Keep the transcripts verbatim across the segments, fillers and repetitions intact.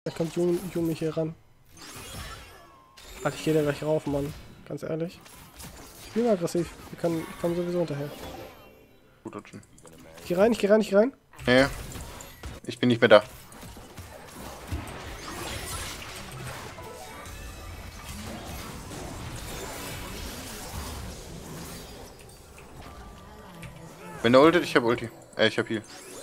Da kommt Yumi hier ran. Ach, ich gehe da gleich rauf, Mann. Ganz ehrlich. Ich bin aggressiv. Ich, kann, ich komme sowieso hinterher. Gut, rutschen. Ich geh rein, ich geh rein, ich geh rein. Nee. Ich bin nicht mehr da. Wenn der ultet, ich hab Ulti. Äh, ich hab Heal.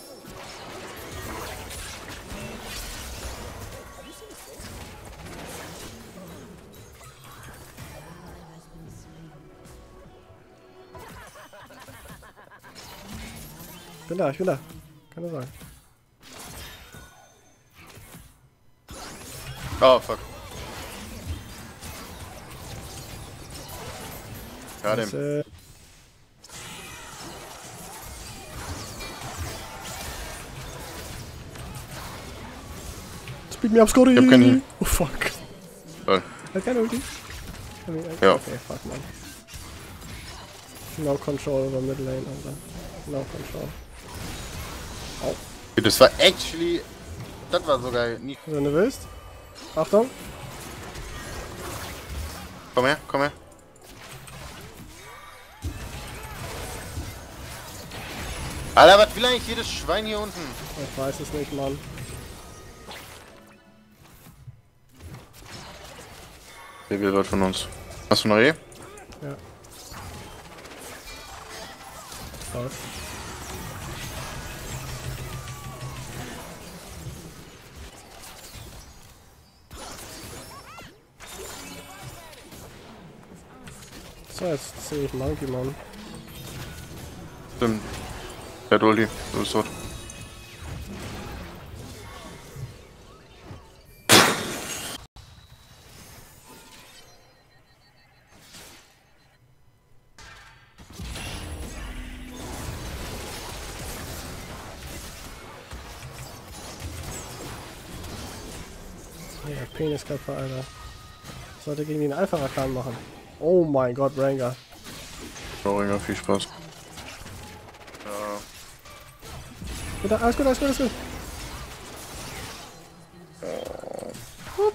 Ich bin da, ich bin da. Keine Sorge. Oh, fuck. Gerade Das, äh, Speed me up, Scotty! Ich hab keinen Heal. Oh fuck. Toll. Hat keine Ulti? Okay, Ja. Okay, fuck man. No control über Midlane, Alter. No control. Au. Das war actually... Das war sogar nie... Wenn du willst. Achtung. Komm her, komm her. Alter, was will eigentlich jedes Schwein hier unten? Ich weiß es nicht, Mann. Der will was von uns. Hast du noch E? Ja. Was? So, jetzt sehe ich Monkey, Mann. Stimmt. Der hat Ulti. Du bist tot. Ja, Penisköpfe, Alter. Sollte gegen den Alpha-Rakan machen. Oh mein Gott, Rengar. Ringer, viel Spaß. Ja. Bitte, alles gut, alles gut, alles gut. Hup.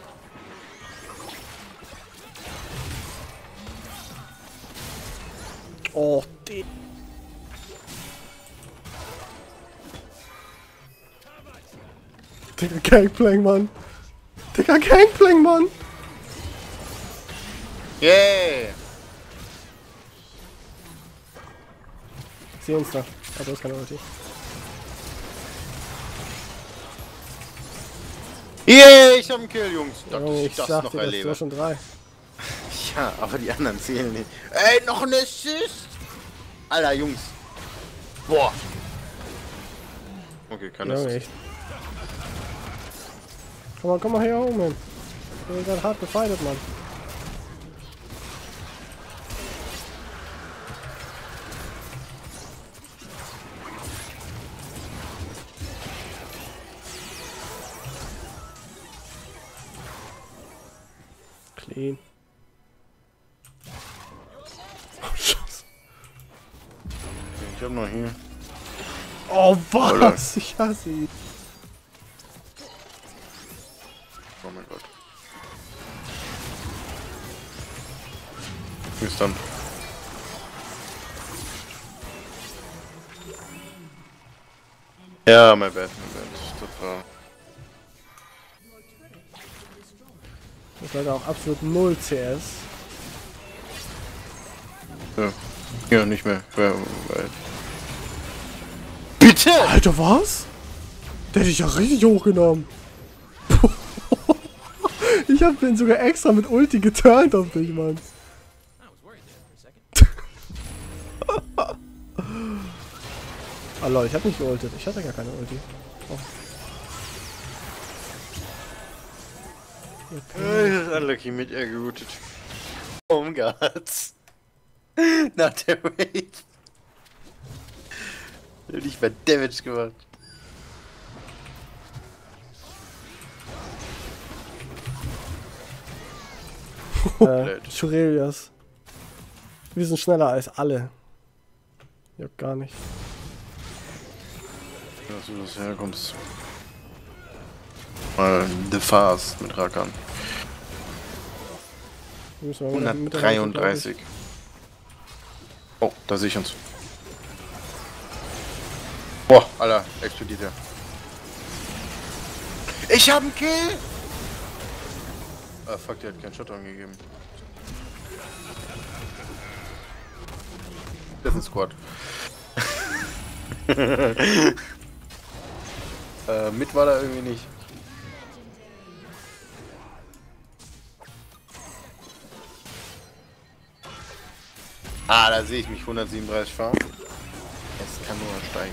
Oh, die. Digga, Gangplank, Mann. Digga, Gangplank, Mann. Yeah! Ich sehe uns da. Aber das ist keine Ulti. Yeah, ich hab einen Kill, Jungs. Dass Junge, ich ich das sag noch dir, das erlebe. ist schon drei. Ja, aber die anderen zählen nicht. Ey, noch ein Assist! Alter, Jungs. Boah. Okay, kann das. Junge, echt. Komm mal, komm mal her oben hin. Ich bin gerade hart gefightet, Mann. Clean. Oh, Scheiße. Ich hab noch hier. Oh, was? Alter. Ich hasse ihn. Oh mein Gott. Bis dann. Ja, my bad, my bad. Das war. Das war auch absolut null C S. Ja, ja nicht mehr. Ja, weil- Bitte! Alter, was? Der hätte ich ja richtig hochgenommen. Ich hab den sogar extra mit Ulti geturnt auf dich, Mann. Ah lol, ich hab nicht geultet. Ich hatte gar keine Ulti. Oh. Äh, Unlucky mit er geroutet. Oh Gott. Nach der Wave. Nicht mal Damage gemacht. äh, Shurelias. Wir sind schneller als alle. Ja, gar nicht. Dass du das herkommst. Mal The Fast mit Rakan. Müssen wir mit der hundertdreiunddreißig. Oh, da sehe ich uns. Boah, Alter, explodiert er. Ich hab einen Kill! Ah, fuck, der hat keinen Shot angegeben. Das ist ein Squad. äh, mit war da irgendwie nicht. Ah, da sehe ich mich hundertsiebenunddreißig fahren. Es kann nur steigen.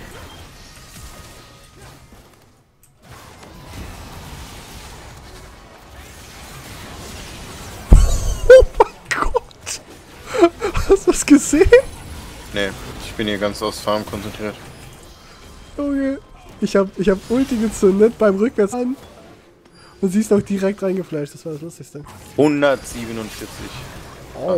Oh mein Gott! Hast du das gesehen? Nee, ich bin hier ganz aufs Farm konzentriert. Junge, ich hab, ich hab Ulti gezündet beim Rückwärts an. Und sie ist auch direkt reingeflasht, das war das Lustigste. hundertsiebenundvierzig. Oh.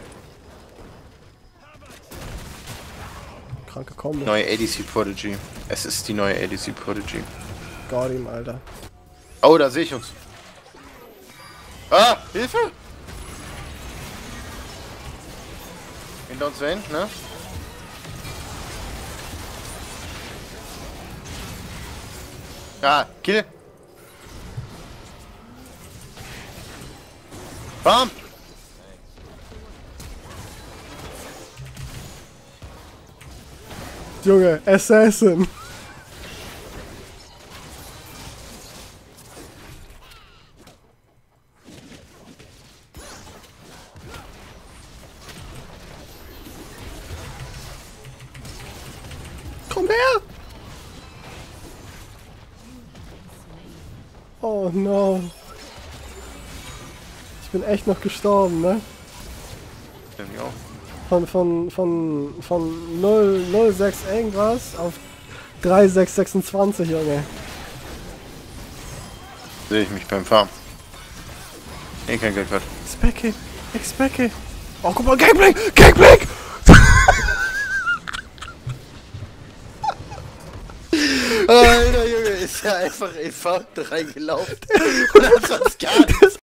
Kranke Kombo. Neue A D C Prodigy. Es ist die neue A D C Prodigy. Gott ihm, Alter. Oh, da sehe ich uns. Ah, Hilfe! Hinter uns Wayne, ne? Ah, Kill! Bam! Junge, Assassin! Komm her! Oh no. Ich bin echt noch gestorben, ne? Ja. Von, von, von, von null null sechs irgendwas auf drei sechs sechsundzwanzig, Junge. Sehe ich mich beim Farm. Nee, kein Geld gerade. Specky, Specky. Oh, guck mal, Gangplank, Gangplank! Alter Junge, ist ja einfach in V drei gelaufen und hat sonst gar nichts.